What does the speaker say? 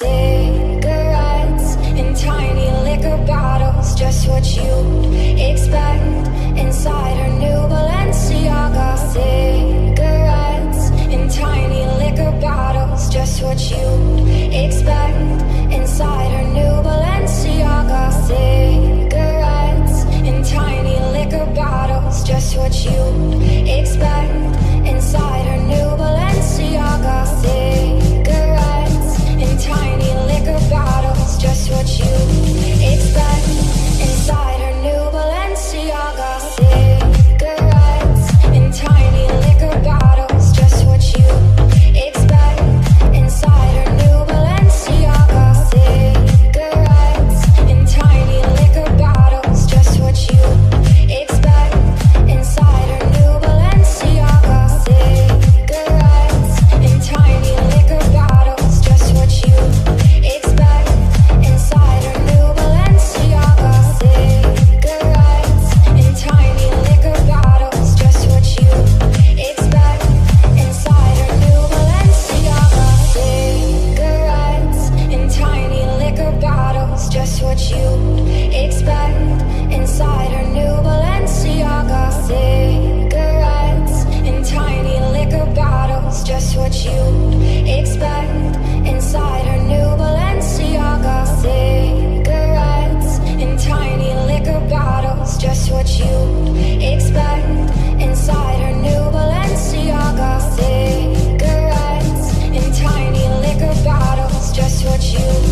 Cigarettes in tiny liquor bottles, just what you'd expect inside her new Balenciaga. Cigarettes in tiny liquor bottles, just what you'd expect inside her new Balenciaga. Cigarettes in tiny liquor bottles, just what you'd expect inside her new Balenciaga. Cigarettes in tiny liquor bottles, just what you expect inside her new Balenciaga. Cigarettes in tiny liquor bottles, just what you expect inside her new Balenciaga. Cigarettes in tiny liquor bottles, just what you expect inside her new Balenciaga. Cigarettes in tiny liquor bottles, just what you expect inside her new Balenciaga. Cigarettes in tiny liquor bottles, just what you expect inside her new Balenciaga. Cigarettes in tiny liquor bottles, just what you expect inside her new Balenciaga. Cigarettes in tiny liquor bottles, just what you expect inside her new Balenciaga. Cigarettes in tiny liquor bottles, just what you expect inside her new Balenciaga. Cigarettes in tiny liquor bottles, just what you